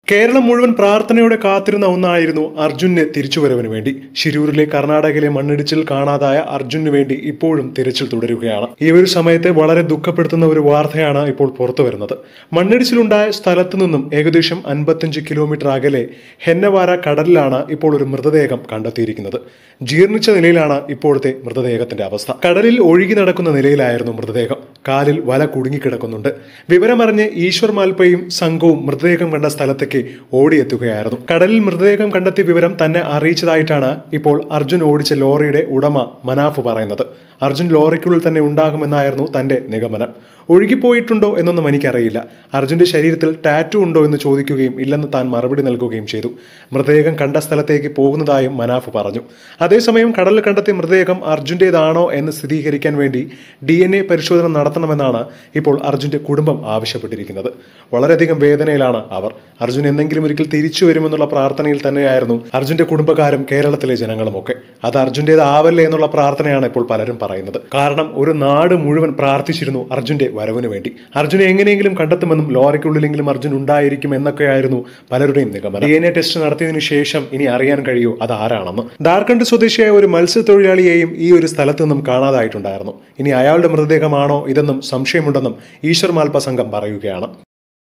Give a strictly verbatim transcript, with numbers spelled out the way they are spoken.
കേരളം മുഴുവൻ പ്രാർത്ഥനയോടെ കാത്തിരുന്ന ഒന്നായിരുന്നു അർജുന് തിരിച്ചുവരവിന് വേണ്ടി. ശിരൂരിലെ കർണാടകയിലെ മണ്ണിടിച്ചിൽ കാണാതായ അർജുനു വേണ്ടി ഇപ്പോഴും തിരച്ചിൽ തുടരുകയാണ്. ഈ ഒരു സമയത്ത് വളരെ ദുഃഖപ്പെടുത്തുന്ന ഒരു വാർത്തയാണ് ഇപ്പോൾ പുറത്തു വരുന്നത്. മണ്ണിടിച്ചിലുണ്ടായ സ്ഥലത്തു നിന്നും ഏകദേശം അൻപത്തിയഞ്ച് കിലോമീറ്റർ അകലെ ഹെന്നവാര കടലിലാണ് ഇപ്പോൾ ഒരു മൃതദേഹം കണ്ടെത്തിയിരിക്കുന്നത്. ജീർണിച്ച നിലയിലാണ് ഇപ്പോഴത്തെ മൃതദേഹത്തിന്റെ അവസ്ഥ. കടലിൽ ഒഴുകി നടക്കുന്ന നിലയിലായിരുന്നു മൃതദേഹം. കാലിൽ വല കുടുങ്ങിക്കിടക്കുന്നുണ്ട്. വിവരമറിഞ്ഞ് ഈശ്വർ മാൽപ്പയും സംഘവും മൃതദേഹം കണ്ട സ്ഥലത്തേക്ക് ഓടിയെത്തുകയായിരുന്നു. കടലിൽ മൃതദേഹം കണ്ടെത്തിയ വിവരം തന്നെ അറിയിച്ചതായിട്ടാണ് ഇപ്പോൾ അർജുൻ ഓടിച്ച ലോറിയുടെ ഉടമ മനാഫ് പറയുന്നത്. അർജുൻ ലോറിക്കുള്ളിൽ തന്നെ ഉണ്ടാകുമെന്നായിരുന്നു തന്റെ നിഗമനം. ഒഴുകിപ്പോയിട്ടുണ്ടോ എന്നൊന്നും എനിക്കറിയില്ല. അർജുന്റെ ശരീരത്തിൽ ടാറ്റു ഉണ്ടോ എന്ന് ചോദിക്കുകയും ഇല്ലെന്ന് താൻ മറുപടി നൽകുകയും ചെയ്തു. മൃതദേഹം കണ്ട സ്ഥലത്തേക്ക് പോകുന്നതായും മനാഫ് പറഞ്ഞു. അതേസമയം കടലിൽ കണ്ടെത്തിയ മൃതദേഹം അർജുന്റേതാണോ എന്ന് സ്ഥിരീകരിക്കാൻ വേണ്ടി ഡി എൻ എ പരിശോധന നടത്തണമെന്നാണ് ഇപ്പോൾ അർജുന്റെ കുടുംബം ആവശ്യപ്പെട്ടിരിക്കുന്നത്. വളരെയധികം വേദനയിലാണ് അവർ. അർജുൻ എന്തെങ്കിലും ഒരിക്കൽ തിരിച്ചു വരുമെന്നുള്ള പ്രാർത്ഥനയിൽ തന്നെയായിരുന്നു അർജുന്റെ കുടുംബക്കാരും കേരളത്തിലെ ജനങ്ങളുമൊക്കെ. അത് അർജുന്റേതാവല്ലേ എന്നുള്ള പ്രാർത്ഥനയാണ് ഇപ്പോൾ പലരും പറയുന്നത്. കാരണം ഒരു നാട് മുഴുവൻ പ്രാർത്ഥിച്ചിരുന്നു അർജുന്റെ വരവിന് വേണ്ടി. അർജുനെ എങ്ങനെയെങ്കിലും കണ്ടെത്തുമെന്നും ലോറിക്കുള്ളിലെങ്കിലും അർജുൻ ഉണ്ടായിരിക്കും എന്നൊക്കെയായിരുന്നു പലരുടെയും നിഗമനം. ഡി എൻ എ ടെസ്റ്റ് നടത്തിയതിനു ശേഷം ഇനി അറിയാൻ കഴിയൂ അത് ആരാണെന്ന്. ഝാർഖണ്ഡ് സ്വദേശിയായ ഒരു മത്സ്യത്തൊഴിലാളിയെയും ഈ ഒരു സ്ഥലത്ത് നിന്നും കാണാതായിട്ടുണ്ടായിരുന്നു. ഇനി അയാളുടെ മൃതദേഹമാണോ ഇതെന്നും സംശയമുണ്ടെന്നും ഈശ്വർ മാൽപ്പ സംഘം പറയുകയാണ്.